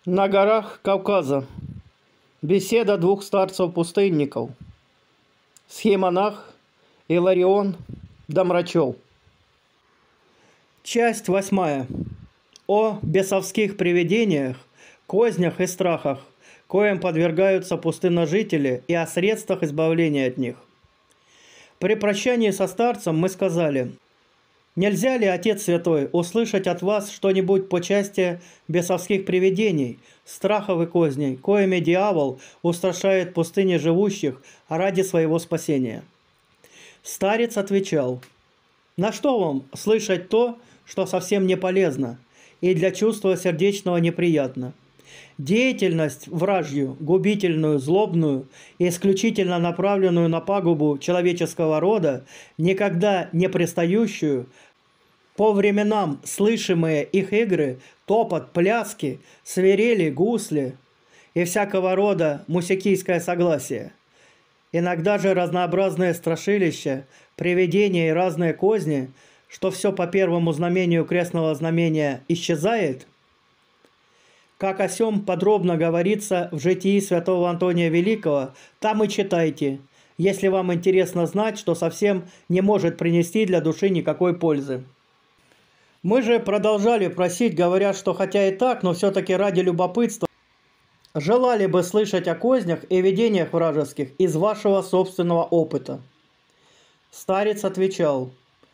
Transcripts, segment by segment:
На горах Кавказа. Беседа двух старцев-пустынников. Схимонах, Иларион, Домрачев. Часть 8. О бесовских привидениях, кознях и страхах, коим подвергаются пустынножители, и о средствах избавления от них. При прощании со старцем мы сказали: «Нельзя ли, Отец Святой, услышать от вас что-нибудь по части бесовских привидений, страхов и козней, коими дьявол устрашает пустыне живущих ради своего спасения?» Старец отвечал: «На что вам слышать то, что совсем не полезно и для чувства сердечного неприятно? Деятельность вражью, губительную, злобную и исключительно направленную на пагубу человеческого рода, никогда не пристающую, по временам слышимые их игры, топот, пляски, свирели, гусли и всякого рода мусикийское согласие, иногда же разнообразные страшилища, привидения и разные козни, что все по первому знамению крестного знамения исчезает, как о сем подробно говорится в житии святого Антония Великого, там и читайте, если вам интересно знать, что совсем не может принести для души никакой пользы». Мы же продолжали просить, говоря, что хотя и так, но все-таки ради любопытства желали бы слышать о кознях и видениях вражеских из вашего собственного опыта. Старец отвечал: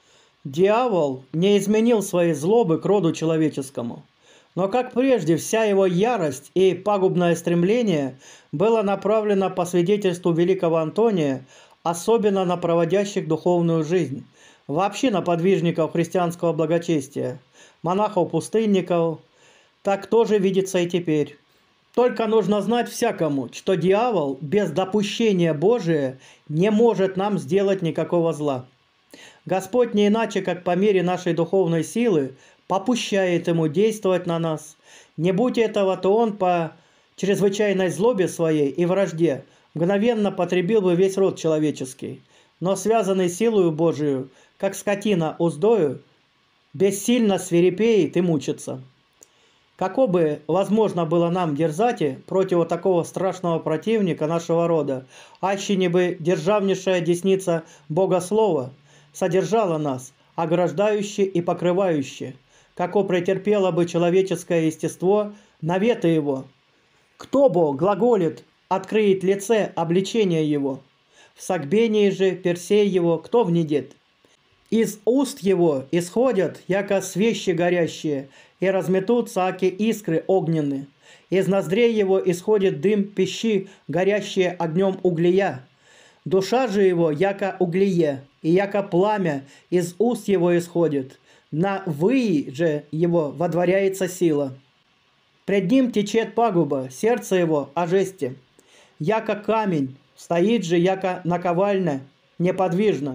«Дьявол не изменил своей злобы к роду человеческому, но, как прежде, вся его ярость и пагубное стремление было направлено по свидетельству великого Антония, особенно на проводящих духовную жизнь, вообще на подвижников христианского благочестия, монахов-пустынников, так тоже видится и теперь. Только нужно знать всякому, что дьявол без допущения Божия не может нам сделать никакого зла. Господь не иначе, как по мере нашей духовной силы, попущает ему действовать на нас. Не будь этого, то он по чрезвычайной злобе своей и вражде мгновенно потребил бы весь род человеческий, но связанный силою Божию, как скотина уздою, бессильно свирепеет и мучится. Како бы возможно было нам дерзать против такого страшного противника нашего рода, аще не бы державнейшая десница Богослова содержала нас, ограждающее и покрывающее, како претерпело бы человеческое естество наветы его. Кто бо глаголит, открыет лице обличения его, в согбении же персей его кто внедет? Из уст его исходят, яко свещи горящие, и разметутся, аки искры огненные. Из ноздрей его исходит дым пищи, горящие огнем углия. Душа же его, яко углие, и яко пламя из уст его исходит. На вии же его водворяется сила. Пред ним течет пагуба, сердце его о жести. Яко камень, стоит же, яко наковальня, неподвижно.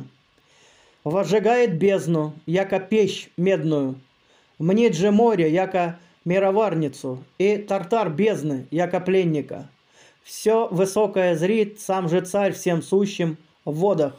Возжигает бездну, яко печь медную. Мнит же море, яко мироварницу, и тартар бездны, яко пленника. Все высокое зрит, сам же царь всем сущим в водах.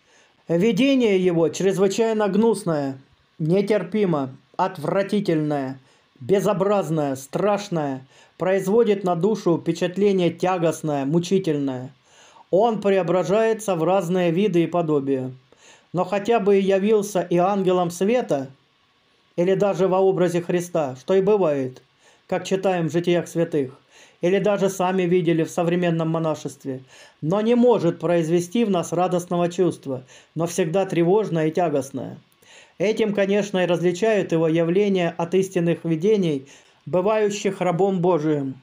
Видение его чрезвычайно гнусное, нетерпимо, отвратительное, безобразное, страшное, производит на душу впечатление тягостное, мучительное. Он преображается в разные виды и подобия. Но хотя бы и явился и ангелом света, или даже во образе Христа, что и бывает, как читаем в житиях святых, или даже сами видели в современном монашестве, но не может произвести в нас радостного чувства, но всегда тревожное и тягостное. Этим, конечно, и различают его явления от истинных видений, бывающих рабом Божиим.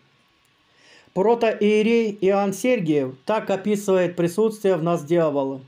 Протоиерей Иоанн Сергиев так описывает присутствие в нас дьявола.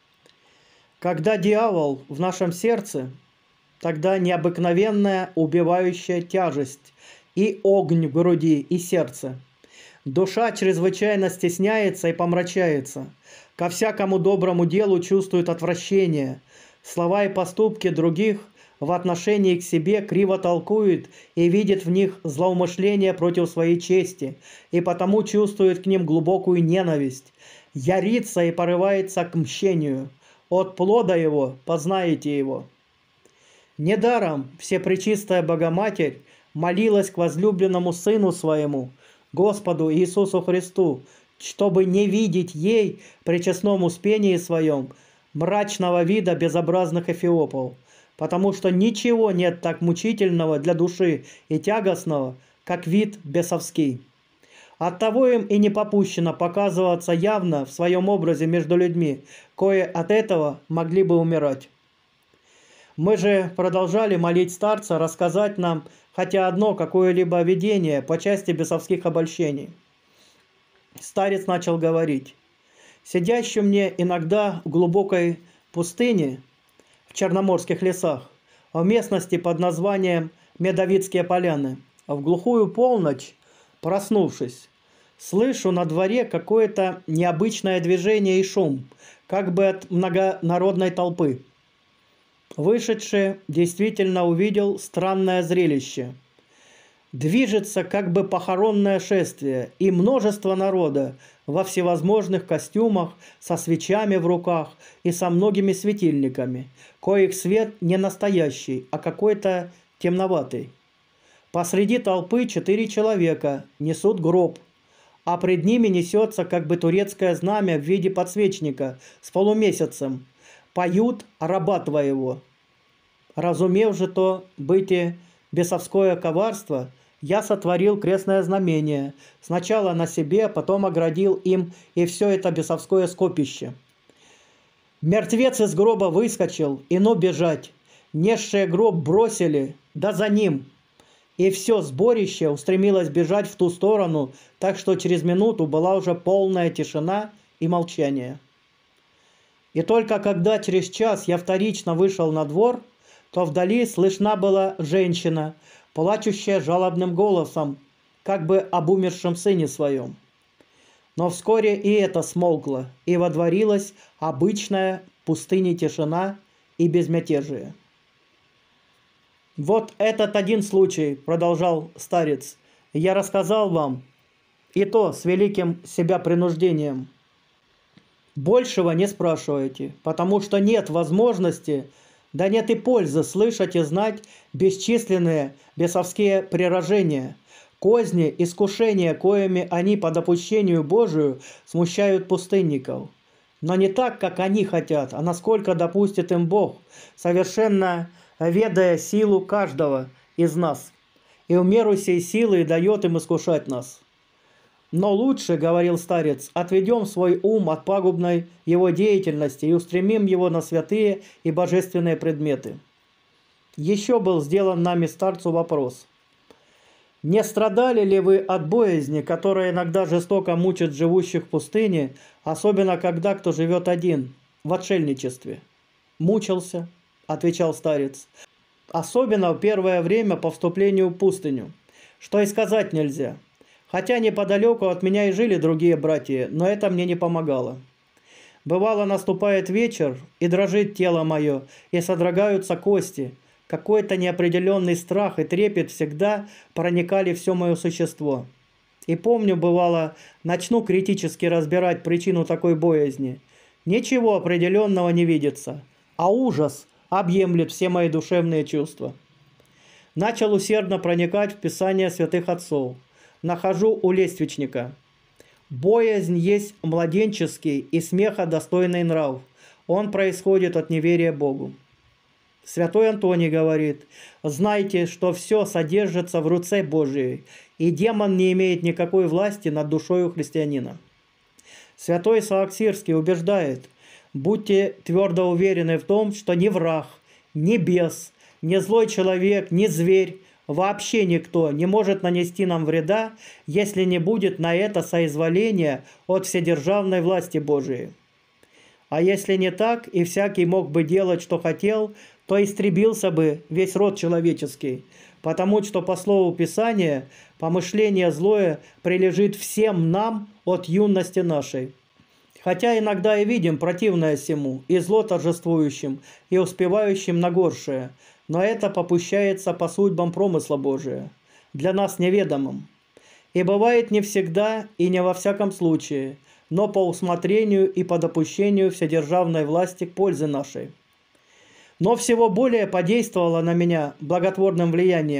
Когда дьявол в нашем сердце, тогда необыкновенная убивающая тяжесть и огонь в груди и сердце. Душа чрезвычайно стесняется и помрачается, ко всякому доброму делу чувствует отвращение, слова и поступки других в отношении к себе криво толкует и видит в них злоумышление против своей чести, и потому чувствует к ним глубокую ненависть, ярится и порывается к мщению. От плода его познаете его. Недаром Всепречистая Богоматерь молилась к возлюбленному Сыну Своему, Господу Иисусу Христу, чтобы не видеть ей при честном успении своем мрачного вида безобразных эфиопов, потому что ничего нет так мучительного для души и тягостного, как вид бесовский. Оттого им и не попущено показываться явно в своем образе между людьми, кое от этого могли бы умирать. Мы же продолжали молить старца рассказать нам хотя одно какое-либо видение по части бесовских обольщений. Старец начал говорить: «Сидящий мне иногда в глубокой пустыне, в черноморских лесах, в местности под названием Медовицкие поляны, в глухую полночь, проснувшись, слышу на дворе какое-то необычное движение и шум, как бы от многонародной толпы. Вышедший действительно увидел странное зрелище. Движется как бы похоронное шествие, и множество народа во всевозможных костюмах, со свечами в руках и со многими светильниками, коих свет не настоящий, а какой-то темноватый. Посреди толпы 4 человека несут гроб, а пред ними несется как бы турецкое знамя в виде подсвечника с полумесяцем. Поют раба твоего. Разумев же то быти бесовское коварство, я сотворил крестное знамение, сначала на себе, потом оградил им и все это бесовское скопище. Мертвец из гроба выскочил, и ну бежать. Несшие гроб бросили, да за ним. И все сборище устремилось бежать в ту сторону, так что через минуту была уже полная тишина и молчание. И только когда через час я вторично вышел на двор, то вдали слышна была женщина, плачущая жалобным голосом, как бы об умершем сыне своем. Но вскоре и это смолкло, и водворилась обычная в пустыне тишина и безмятежие. «Вот этот один случай, — продолжал старец, — я рассказал вам, и то с великим себя принуждением. Большего не спрашивайте, потому что нет возможности, да нет и пользы слышать и знать бесчисленные бесовские прирождения, козни, искушения, коими они по допущению Божию смущают пустынников. Но не так, как они хотят, а насколько допустит им Бог, совершенно ведая силу каждого из нас, и в меру сей силы дает им искушать нас. Но лучше, — говорил старец, — отведем свой ум от пагубной его деятельности и устремим его на святые и божественные предметы». Еще был сделан нами старцу вопрос: «Не страдали ли вы от боязни, которая иногда жестоко мучит живущих в пустыне, особенно когда кто живет один, в отшельничестве?» «Мучился, — отвечал старец, — особенно в первое время по вступлению в пустыню, что и сказать нельзя. Хотя неподалеку от меня и жили другие братья, но это мне не помогало. Бывало, наступает вечер, и дрожит тело мое, и содрогаются кости. Какой-то неопределенный страх и трепет всегда проникали в все мое существо. И помню, бывало, начну критически разбирать причину такой боязни. Ничего определенного не видится, а ужас объемлет все мои душевные чувства. Начал усердно проникать в Писание святых отцов. Нахожу у лествичника: боязнь есть младенческий и смеха достойный нрав. Он происходит от неверия Богу. Святой Антоний говорит: знайте, что все содержится в руце Божией, и демон не имеет никакой власти над душою христианина. Святой Исаак Сирский убеждает: будьте твердо уверены в том, что ни враг, ни бес, ни злой человек, ни зверь, вообще никто не может нанести нам вреда, если не будет на это соизволения от вседержавной власти Божией. А если не так, и всякий мог бы делать, что хотел, то истребился бы весь род человеческий, потому что, по слову Писания, помышление злое прилежит всем нам от юности нашей. Хотя иногда и видим противное сему, и зло торжествующим, и успевающим на горшее, но это попущается по судьбам промысла Божия, для нас неведомым. И бывает не всегда и не во всяком случае, но по усмотрению и по допущению вседержавной власти к пользе нашей. Но всего более подействовало на меня благотворным влиянием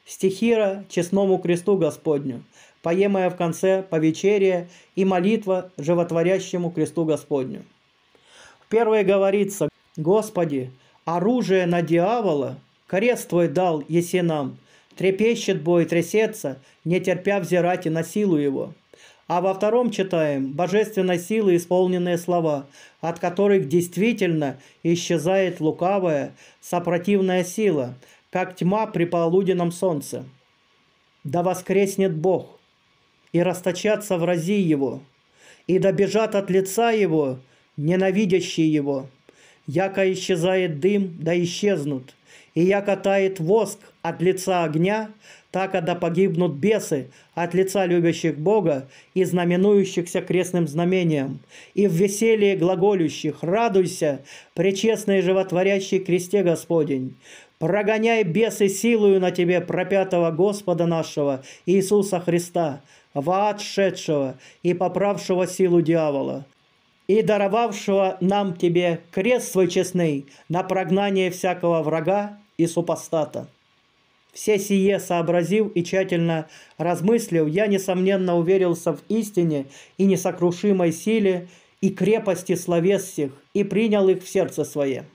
стихира честному кресту Господню, поемая в конце повечерия и молитва животворящему кресту Господню. В первой говорится: «Господи, оружие на дьявола, крест Твой дал еси нам, трепещет бой, трясется, не терпя взирать и на силу его». А во втором читаем божественной силы исполненные слова, от которых действительно исчезает лукавая, сопротивная сила, как тьма при полуденном солнце. Да воскреснет Бог, и расточатся врази Его, и добежат от лица Его ненавидящие Его. Яко исчезает дым, да исчезнут, и яко тает воск от лица огня, так да погибнут бесы от лица любящих Бога и знаменующихся крестным знамением, и в веселье глаголющих: радуйся, пречестный и животворящий кресте Господень. Прогоняй бесы силою на тебе пропятого Господа нашего Иисуса Христа, в ад шедшего и поправшего силу дьявола, и даровавшего нам тебе крест свой честный на прогнание всякого врага и супостата. Все сие сообразив и тщательно размыслив, я, несомненно, уверился в истине и несокрушимой силе и крепости словес сих, и принял их в сердце свое.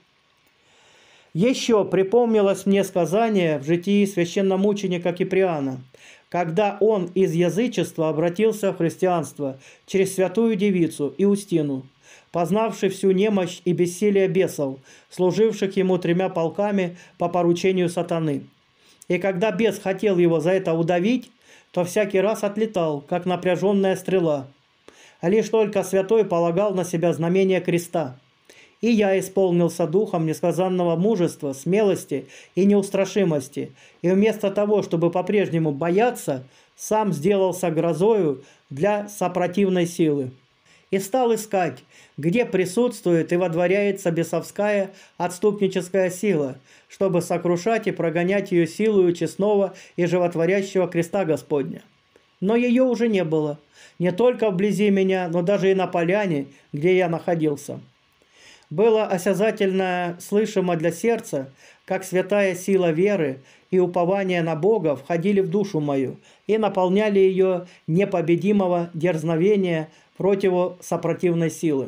Еще припомнилось мне сказание в житии священномученика Киприана, когда он из язычества обратился в христианство через святую девицу Иустину, познавший всю немощь и бессилие бесов, служивших ему 3 полками по поручению сатаны. И когда бес хотел его за это удавить, то всякий раз отлетал, как напряженная стрела. А лишь только святой полагал на себя знамение креста. И я исполнился духом несказанного мужества, смелости и неустрашимости, и вместо того, чтобы по-прежнему бояться, сам сделался грозою для сопротивной силы. И стал искать, где присутствует и водворяется бесовская отступническая сила, чтобы сокрушать и прогонять ее силою честного и животворящего креста Господня. Но ее уже не было, не только вблизи меня, но даже и на поляне, где я находился. Было осязательно слышимо для сердца, как святая сила веры и упования на Бога входили в душу мою и наполняли ее непобедимого дерзновения против сопротивной силы.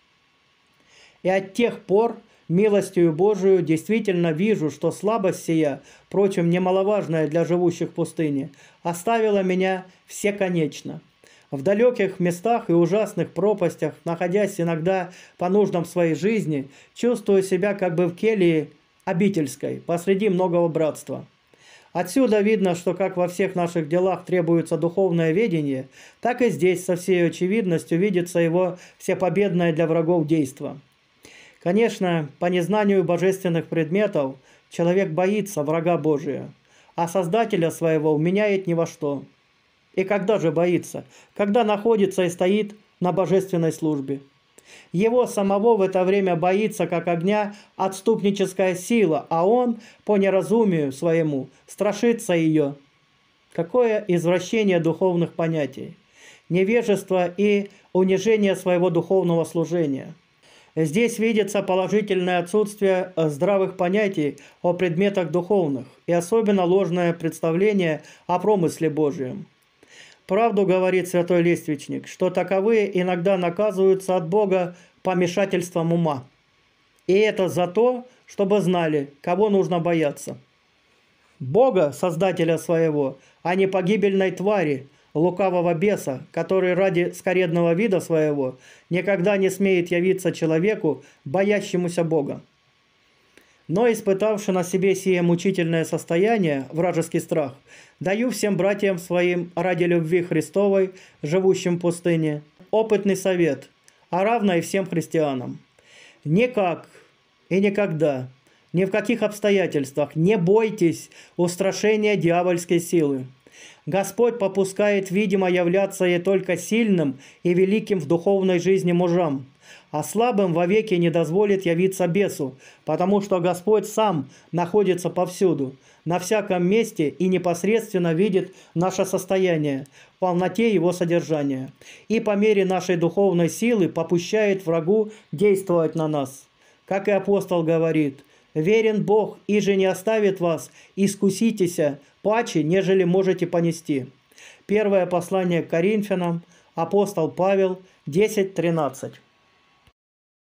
И от тех пор, милостью Божию, действительно вижу, что слабость сия, впрочем, немаловажная для живущих в пустыне, оставила меня всеконечно. В далеких местах и ужасных пропастях, находясь иногда по нуждам своей жизни, чувствую себя как бы в келье обительской, посреди многого братства. Отсюда видно, что как во всех наших делах требуется духовное ведение, так и здесь со всей очевидностью видится его всепобедное для врагов действо. Конечно, по незнанию божественных предметов человек боится врага Божия, а Создателя своего вменяет ни во что. И когда же боится? Когда находится и стоит на божественной службе. Его самого в это время боится, как огня, отступническая сила, а он, по неразумию своему, страшится ее. Какое извращение духовных понятий! Невежество и унижение своего духовного служения. Здесь видится положительное отсутствие здравых понятий о предметах духовных и особенно ложное представление о промысле Божьем. Правду говорит святой лествичник, что таковые иногда наказываются от Бога помешательством ума. И это за то, чтобы знали, кого нужно бояться. Бога, Создателя своего, а не погибельной твари, лукавого беса, который ради скоредного вида своего никогда не смеет явиться человеку, боящемуся Бога. Но, испытавши на себе сие мучительное состояние, вражеский страх, даю всем братьям своим ради любви Христовой, живущим в пустыне, опытный совет, а равно и всем христианам. Никак и никогда, ни в каких обстоятельствах не бойтесь устрашения дьявольской силы. Господь попускает, видимо, являться ей только сильным и великим в духовной жизни мужам, а слабым вовеки не дозволит явиться бесу, потому что Господь сам находится повсюду, на всяком месте и непосредственно видит наше состояние, в полноте его содержания, и по мере нашей духовной силы попущает врагу действовать на нас. Как и апостол говорит: Верен Бог, иже не оставит вас, искуситеся паче, нежели можете понести». Первое послание к Коринфянам, апостол Павел, 10:13.